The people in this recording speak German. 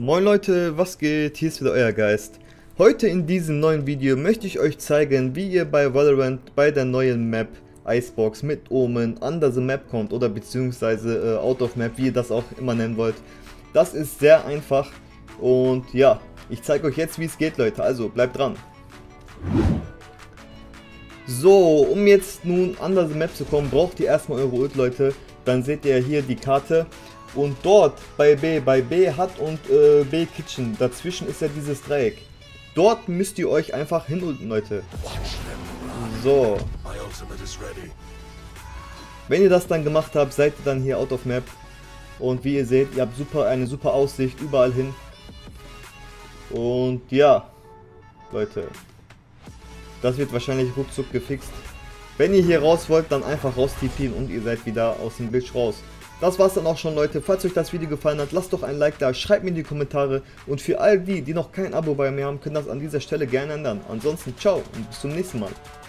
Moin Leute, was geht? Hier ist wieder euer Geist. Heute in diesem neuen Video möchte ich euch zeigen, wie ihr bei Valorant bei der neuen Map Icebox mit Omen under the Map kommt oder beziehungsweise out of Map, wie ihr das auch immer nennen wollt. Das ist sehr einfach und ja, ich zeige euch jetzt, wie es geht, Leute, also bleibt dran. So, um jetzt nun under the Map zu kommen, braucht ihr erstmal eure Ult, Leute. Dann seht ihr hier die Karte. Und dort bei B hat und B Kitchen, dazwischen ist ja dieses Dreieck. Dort müsst ihr euch einfach hinulten, Leute. So. Wenn ihr das dann gemacht habt, seid ihr dann hier out of map. Und wie ihr seht, ihr habt eine super Aussicht überall hin. Und ja, Leute, das wird wahrscheinlich ruckzuck gefixt. Wenn ihr hier raus wollt, dann einfach raus TPen und ihr seid wieder aus dem Glitch raus. Das war's dann auch schon, Leute. Falls euch das Video gefallen hat, lasst doch ein Like da, schreibt mir in die Kommentare. Und für all die, die noch kein Abo bei mir haben, können das an dieser Stelle gerne ändern. Ansonsten ciao und bis zum nächsten Mal.